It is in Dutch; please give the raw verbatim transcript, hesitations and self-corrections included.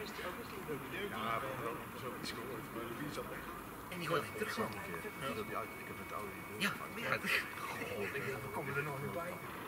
Ja, we hebben ook zo iets gehoord, maar wie zat weg? En die gooit terug. Ik heb het oude idee. Ja, ja. God, ik, we komen er nog niet bij.